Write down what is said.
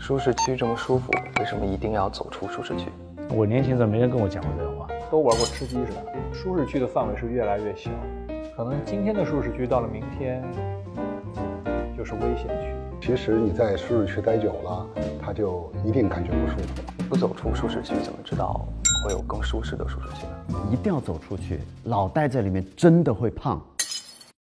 舒适区这么舒服，为什么一定要走出舒适区？ 我年轻时候没人跟我讲过这种话。 都玩过吃鸡是吧？舒适区的范围是越来越小，可能今天的舒适区到了明天就是危险区。 其实你在舒适区待久了，他就一定感觉不舒服。 不走出舒适区，怎么知道会有更舒适的舒适区呢？ 一定要走出去，老待在里面真的会胖。